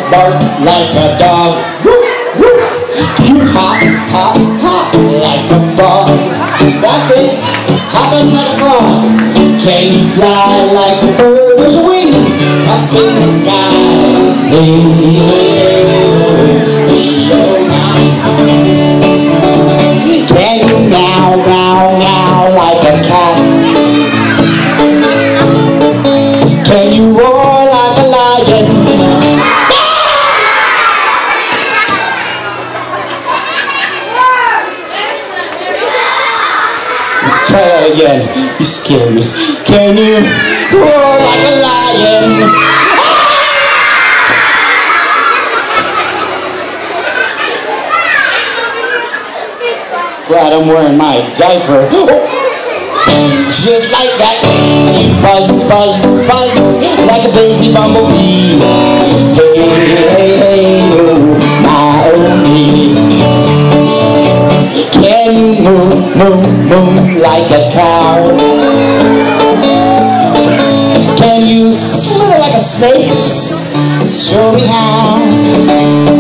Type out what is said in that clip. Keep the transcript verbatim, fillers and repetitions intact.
bark like a dog? Woof, woof. Can you hop, hop, hop like a frog? That's it, hopping like a frog. Can you fly like a bird with wings up in the sky? Hey, hey, oh my. Can you meow, meow, meow like a cat? Can you roar like a lion? Try that again. You scare me. Can you roar like a lion? Glad I'm wearing my diaper. Oh. Just like that, you buzz, buzz, buzz like a busy bumblebee. Hey, hey, hey, oh, my oh me. Can you moo, moo, moo like a cow? Can you slither like a snake? Show me how.